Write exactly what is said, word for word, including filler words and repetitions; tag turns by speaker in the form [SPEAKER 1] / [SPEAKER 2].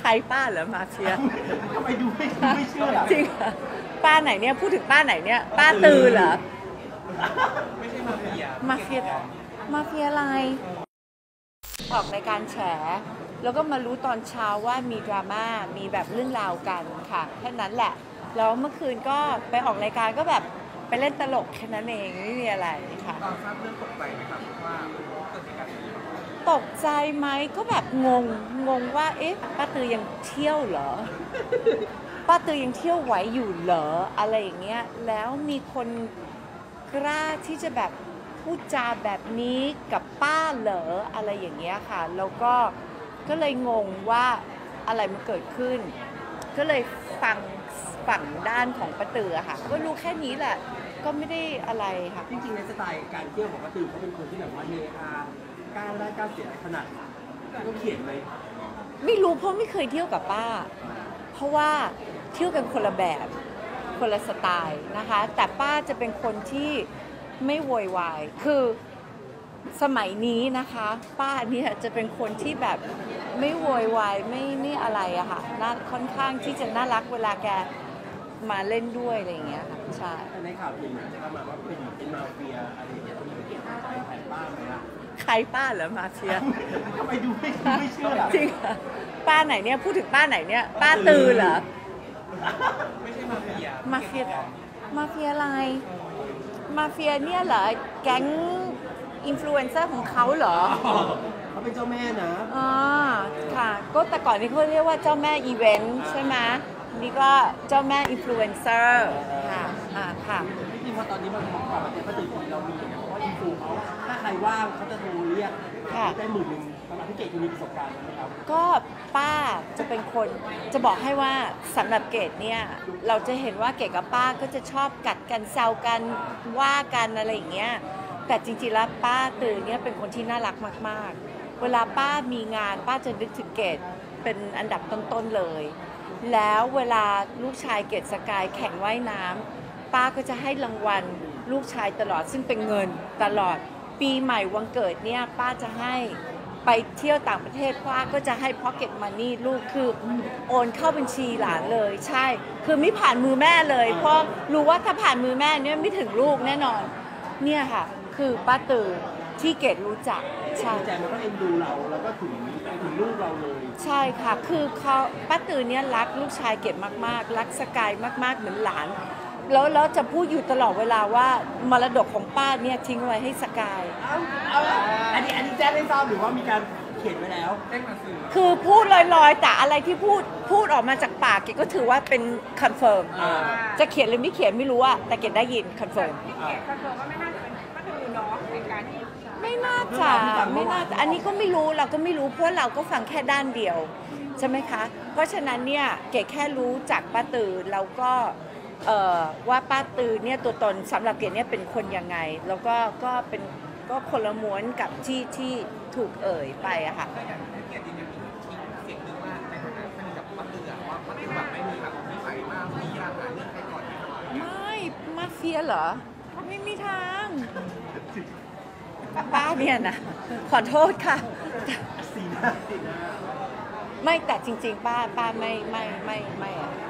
[SPEAKER 1] รป้าเหรอมาเฟีย
[SPEAKER 2] ทำไมดูไม่ไม่เชื่อ
[SPEAKER 1] จริงป้าไหนเนี่ยพูดถึงป้าไหนเนี่ยป้าตือเหรอ
[SPEAKER 2] ไม่ใช่มาเฟีย
[SPEAKER 1] มาเฟียมาเฟียอะไรออกในการแฉแล้วก็มารู้ตอนเช้าว่ามีดราม่ามีแบบเรื่องราวกันค่ะแค่นั้นแหละแล้วเมื่อคืนก็ไปออกรายการก็แบบไปเล่นตลกแค่นั้นเองไม่มีอะไรค่ะ
[SPEAKER 2] ตอนทราบเรื่องตกใจไหมครับว่าเกิดเหตุการณ์นี้
[SPEAKER 1] ตกใจไหมก็แบบงงงงว่าเอ๊ะป้าตือยังเที่ยวเหรอป้าตือยังเที่ยวไหวอยู่เหรออะไรอย่างเงี้ยแล้วมีคนกล้าที่จะแบบพูดจาแบบนี้กับป้าเหรออะไรอย่างเงี้ยค่ะแล้วก็ก็เลยงงว่าอะไรมันเกิดขึ้นก็เลยฟังฝั่งด้านของป้าตือค่ะก็รู้แค่นี้แหละก็ไม่ได้อะไรค่ะ
[SPEAKER 2] จริงๆในสไตล์การเที่ยวของป้าตือเขาเป็นคนที่แบบว่าเนอาก้าวได้ก้าวเสียขนาดก็เขียนเลย
[SPEAKER 1] ไม่รู้เพราะไม่เคยเที่ยวกับป้าเพราะว่าเที่ยวกันคนละแบบคนละสไตล์นะคะแต่ป้าจะเป็นคนที่ไม่โวยวายคือสมัยนี้นะคะป้าเนี่ยจะเป็นคนที่แบบไม่โวยวายไม่ไม่อะไรอะค่ะน่าค่อนข้างที่จะน่ารักเวลาแกมาเล่นด้วยอะไรอย่างเงี้ยค่ะใช่
[SPEAKER 2] ในข่าวเห็นจะประมาณว่าเป็นเป็นมาเฟียอะไรอย่างเงี้ยต้องมีใครแทนป้าไหมล่ะ
[SPEAKER 1] ใครป้าเหรอมาเฟีย
[SPEAKER 2] ทำไมดูไม่ไม่เชื่อ
[SPEAKER 1] จริงป้าไหนเนี่ยพูดถึงป้าไหนเนี่ยป้าตือเหรอ
[SPEAKER 2] ไม่ใช่มาเฟีย
[SPEAKER 1] มาเฟียมาเฟียอะไรมาเฟียเนี่ยเหรอแก๊งอินฟลูเอนเซอร์ของเขาเหรอ
[SPEAKER 2] เขาเป็นเจ้าแม่นะ
[SPEAKER 1] อ๋อค่ะก็แต่ก่อนนี้เขาเรียกว่าเจ้าแม่อีเวนต์ใช่ไหมนี่ก็เจ้าแม่อินฟลูเอนเซอร์ค่ะอ่าค่ะ
[SPEAKER 2] จริงๆพอตอนนี้มันของกับประเทศตื่นเรามีเพราะว่าอินฟลูเขาถ้าใครว่างเขาจะโทรเรียกได้หมื่นหนึ่งสำหรับพี่เกดคุณมีประสบการณ์ไหมครับ
[SPEAKER 1] ก็ป้าจะเป็นคนจะบอกให้ว่าสำหรับเกดเนี่ยเราจะเห็นว่าเกดกับป้าก็จะชอบกัดกันแซวกันว่ากันอะไรอย่างเงี้ยแต่จริงๆแล้วป้าตือเนี่ยเป็นคนที่น่ารักมากๆเวลาป้ามีงานป้าจะนึกถึงเกดเป็นอันดับต้นๆเลยแล้วเวลาลูกชายเกดสกายแข่งว่ายน้ำป้าก็จะให้รางวัลลูกชายตลอดซึ่งเป็นเงินตลอดปีใหม่วันเกิดเนี่ยป้าจะให้ไปเที่ยวต่างประเทศป้าก็จะให้พ็อกเก็ตมันนี่ลูกคือโอนเข้าบัญชีหลานเลยใช่คือไม่ผ่านมือแม่เลยเพราะรู้ว่าถ้าผ่านมือแม่เนี่ยไม่ถึงลูกแน่นอนเนี่ยค่ะคือป้าตือที่เกดรู้จัก
[SPEAKER 2] ใช่ใจมันก็เอ็นดูเราแล้วก็ถึงไปถึงลูกเราเลย
[SPEAKER 1] ใช่ค่ะคือเขาป้าตือเนี่ยรักลูกชายเกดมากๆรักสกายมากๆเหมือนหลานแล้วแล้วจะพูดอยู่ตลอดเวลาว่ามรดกของป้าเนี่ยทิ้งไว้ให้สกาย
[SPEAKER 2] อันนี้อันนี้แจ้งให้ทราบหรือว่ามีการเขียนไว้แล้วแจ้งมาสื่อ
[SPEAKER 1] คือพูดลอยๆแต่อะไรที่พูดพูดออกมาจากปากเกดก็ถือว่าเป็นคอนเฟิร์มจะเขียนหรือไม่เขียนไม่รู้อะแต่เกดได้ยินคอนเฟิร์ม
[SPEAKER 3] เกดคอนเฟิร์มว่าไม่น่าจะเป็นป้าตือเนาะในการที่
[SPEAKER 1] ไม่น่าจะไม่น่าจะอันนี้ก็ไม่รู้เราก็ไม่รู้เพราะเราก็ฟังแค่ด้านเดียวใช่ไหมคะเพราะฉะนั้นเนี่ยเกดแค่รู้จากป้าตือแล้วก็ว่าป้าตือเนี่ยตัวตนสำหรับเกดเนี่ยเป็นคนยังไงแล้วก็ก็เป็นก็คนละม้วนกับที่ที่ถูกเอ่ยไปอะค่ะไม่มาเฟียเหรอไม่มีทางป้าเนี่ยนะขอโทษค่ะไม่แต่จริงๆป้าป้าไม่ไม่ไม่ไม่อะ